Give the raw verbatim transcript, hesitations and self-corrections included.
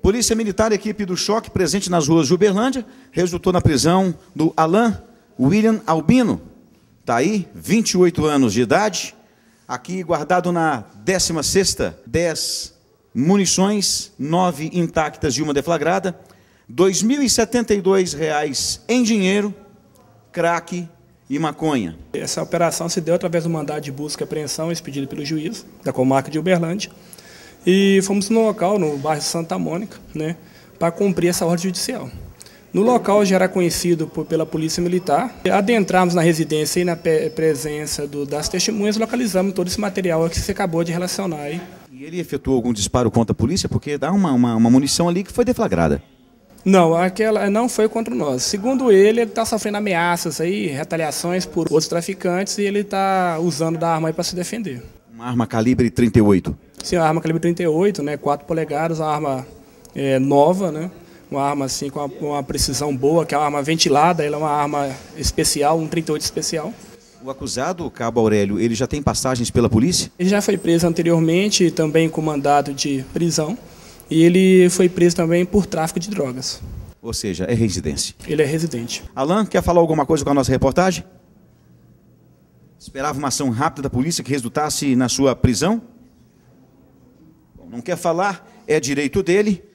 Polícia Militar, equipe do choque, presente nas ruas de Uberlândia, resultou na prisão do Alan William Albino. Está aí, vinte e oito anos de idade, aqui guardado na décima sexta, dez munições, nove intactas e uma deflagrada, dois mil e setenta e dois reais em dinheiro, crack e maconha. Essa operação se deu através do mandado de busca e apreensão expedido pelo juiz da comarca de Uberlândia. E fomos no local, no bairro Santa Mônica, né, para cumprir essa ordem judicial. No local já era conhecido por, pela Polícia Militar. Adentramos na residência e na presença do, das testemunhas, localizamos todo esse material que você acabou de relacionar aí. E ele efetuou algum disparo contra a polícia? Porque dá uma, uma, uma munição ali que foi deflagrada. Não, aquela não foi contra nós. Segundo ele, ele está sofrendo ameaças aí, retaliações por outros traficantes e ele está usando da arma aí para se defender. Uma arma calibre trinta e oito? Sim, uma arma calibre trinta e oito, né, quatro polegadas, uma arma é, nova, né, uma arma assim com uma, uma precisão boa, que é uma arma ventilada, ela é uma arma especial, um trinta e oito especial. O acusado, o cabo Aurélio, ele já tem passagens pela polícia? Ele já foi preso anteriormente, também com mandado de prisão, e ele foi preso também por tráfico de drogas. Ou seja, é residência. Ele é residente. Alan, quer falar alguma coisa com a nossa reportagem? Esperava uma ação rápida da polícia que resultasse na sua prisão? Bom, não quer falar, é direito dele.